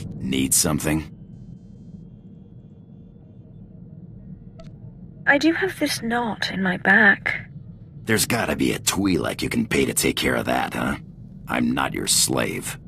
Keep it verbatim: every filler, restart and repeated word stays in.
Need something? I do have this knot in my back. There's gotta be a Twi'lek you can pay to take care of that, huh? I'm not your slave.